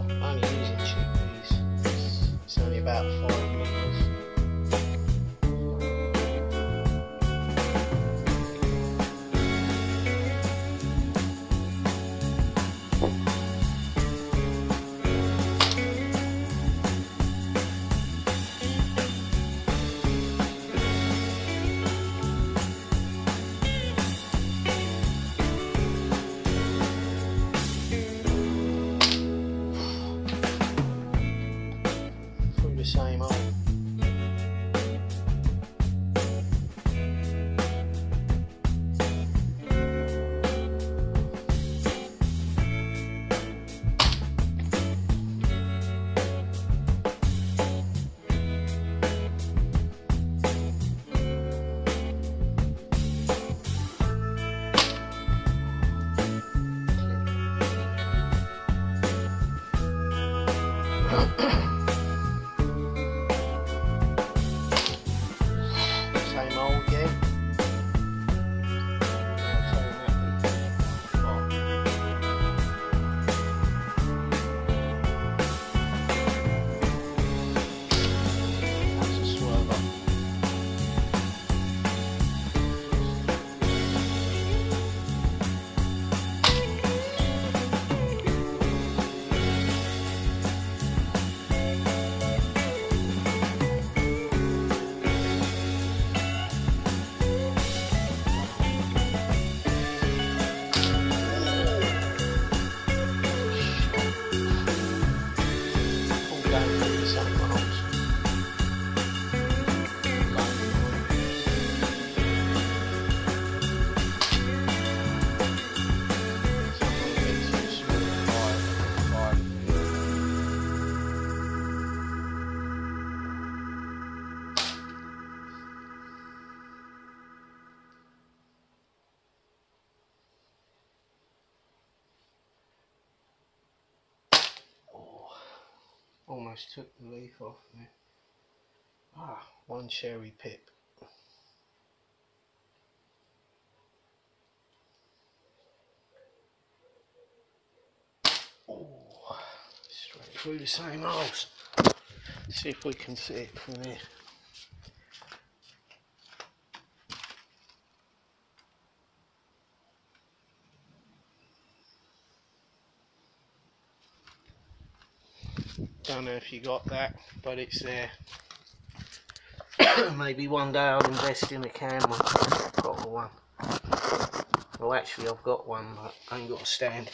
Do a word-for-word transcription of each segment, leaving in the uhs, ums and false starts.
only using chickpeas. It's, it's only about five litres. The same old. Almost took the leaf off there. Ah, one cherry pip. Oh, straight through the same holes. See if we can see it from here. Don't know if you got that, but it's there. Maybe one day I'll invest in a camera. Proper one. Well, actually I've got one, but I ain't got a stand.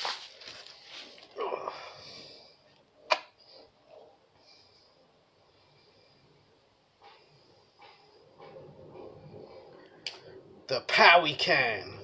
The Pawikan.